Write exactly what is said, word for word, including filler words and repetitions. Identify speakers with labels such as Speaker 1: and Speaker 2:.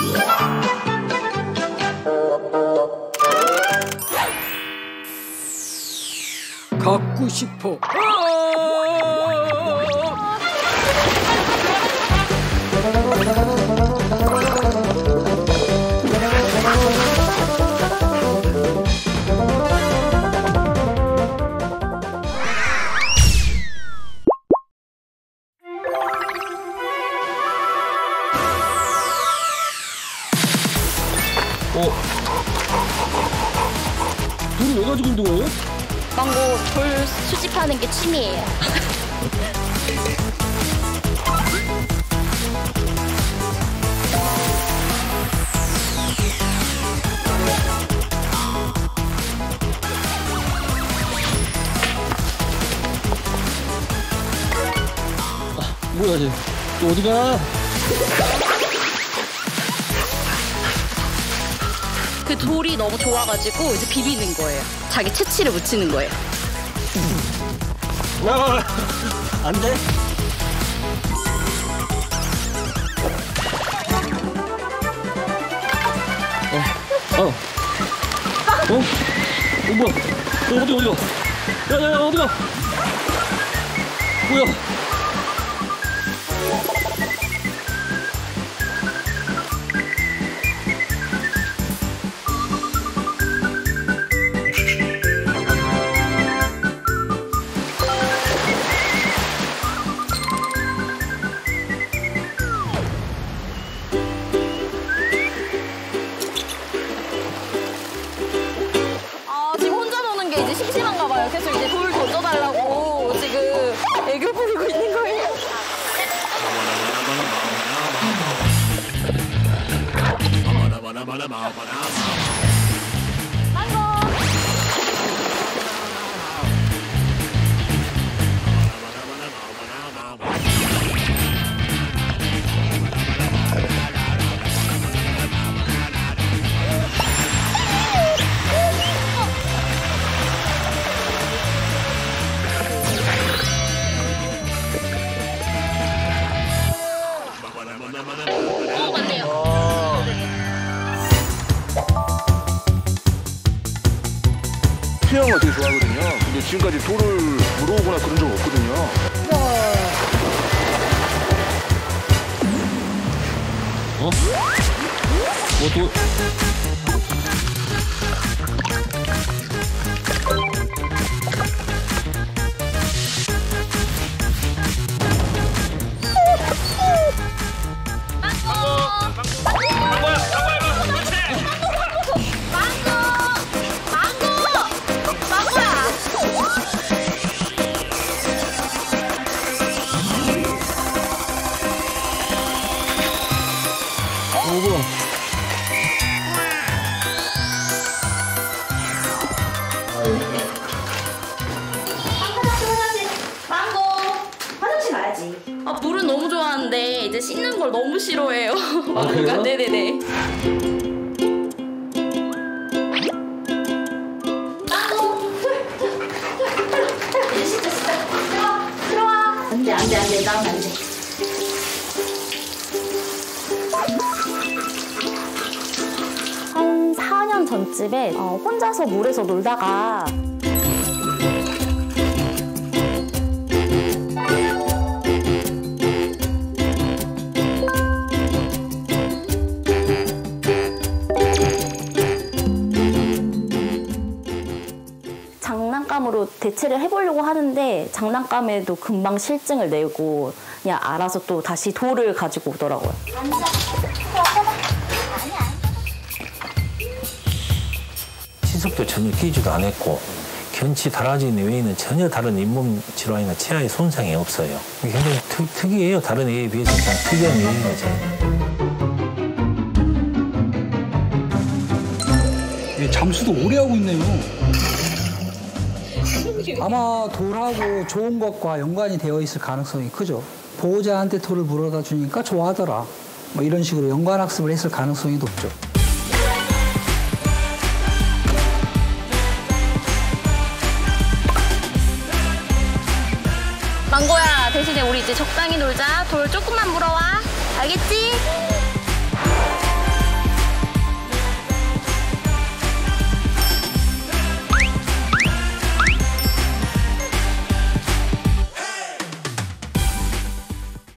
Speaker 1: 갖고 싶어.
Speaker 2: 어? 돌을 왜 가지고 있는 거예요?
Speaker 3: 망고 돌 수집하는 게 취미예요.
Speaker 2: 아, 뭐야 이제 또 어디 가?
Speaker 3: 그 돌이 너무 좋아가지고 이제 비비는 거예요. 자기 채취를 묻히는 거예요.
Speaker 2: 야, 안 돼? 어, 어, 어, 어, 뭐야? 너 어디 어디가? 야, 야, 야, 어디가? 뭐야?
Speaker 3: 이제 심심한가 봐요. 계속 이제 돌 던져달라고 지금 애교 부리고 있는 거예요. 어, 맞네요. 어.
Speaker 4: 수영을 되게 좋아하거든요. 근데 지금까지 돌을 물어오거나 그런 적 없거든요.
Speaker 2: 어? 뭐 돌? 뭐야?
Speaker 3: 망고! 화장실 가야지. 아, 물은 너무 좋아하는데 이제 씻는 걸 너무 싫어해요.
Speaker 2: 아, 그래요?
Speaker 3: 네네네. 망고! 이제 씻자, 씻자. 들어와, 들어와. 안 돼, 안 돼, 안 돼. 나오면 안 돼. 한 사 년 전쯤에 어, 혼자서 물에서 놀다가 장난감으로 대체를 해보려고 하는데 장난감에도 금방 실증을 내고 그냥 알아서 또 다시 돌을 가지고 오더라고요.
Speaker 5: 신속도 전혀 끼지도 안 했고 견치 다라진 외에는 전혀 다른 잇몸 질환이나 치아에 손상이 없어요. 굉장히 특, 특이해요. 다른 애에 비해서 참 특이한 애인 거죠.
Speaker 1: 잠수도 오래 하고 있네요. 아마 돌하고 좋은 것과 연관이 되어 있을 가능성이 크죠. 보호자한테 돌을 물어다 주니까 좋아하더라. 뭐 이런 식으로 연관학습을 했을 가능성이 높죠.
Speaker 3: 망고야, 대신에 우리 이제 적당히 놀자. 돌 조금만 물어와. 알겠지?